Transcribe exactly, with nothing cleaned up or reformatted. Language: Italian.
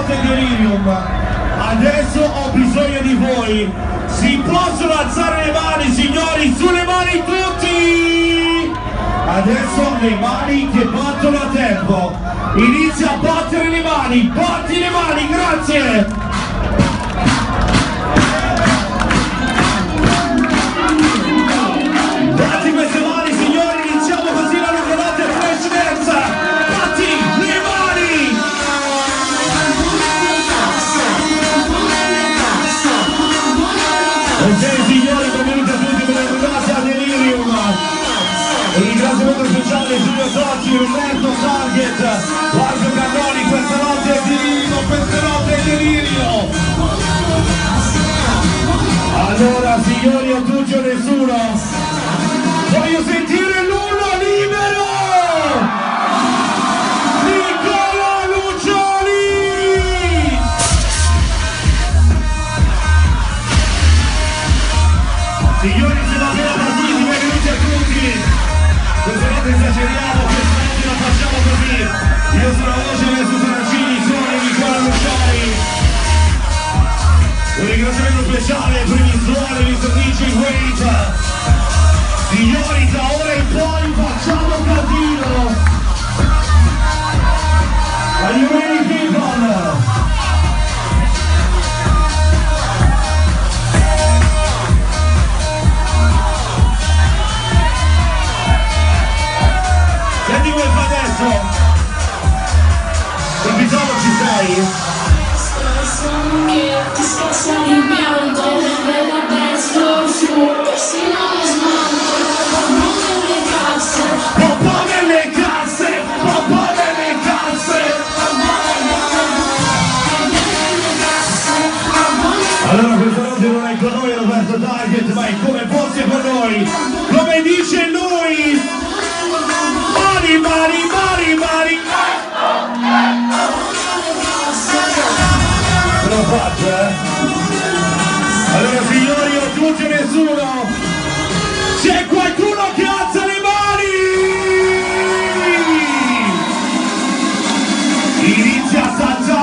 notte Delirium. Adesso ho bisogno di voi. Si possono alzare le mani, signori, sulle mani tutti! Adesso le mani che battono a tempo. Inizia a battere le mani, batti le mani, grazie! Batti queste mani, signori, iniziamo così la lunga notte Flash Dance! Batti le mani! Ok signori, benvenuti a tutti, benvenuti a Delirium! Un ringraziamento speciale Giulio Tocci, Roberto Target, Marco Cannoni, questa notte è Delirio, questa notte è Delirio! Allora signori, o tutti o nessuno, voglio sentire l'urlo libero! Nicola Lucioli! Signori, siamo appena partiti, benvenuti a tutti! Questa notte esageriamo, questa notte la facciamo così! Io sono la voce del Superacini, sono Nicola Lucioli! Un ringraziamento speciale per i suoni, mister D J Wade! Signori, da ora in poi facciamo casino! Are you ready, people? Senti come fa adesso? Capitano, ci sei? Popò nelle casse, popò nelle casse. Allora questa notte non è con noi Roberto Target, ma è come fosse con noi, come dice lui. Mari, mari, mari, mari. Ce l'ho fatto, eh? Allora signori, o tutti o nessuno, c'è qualcuno che alza le mani! Inizia a saltare!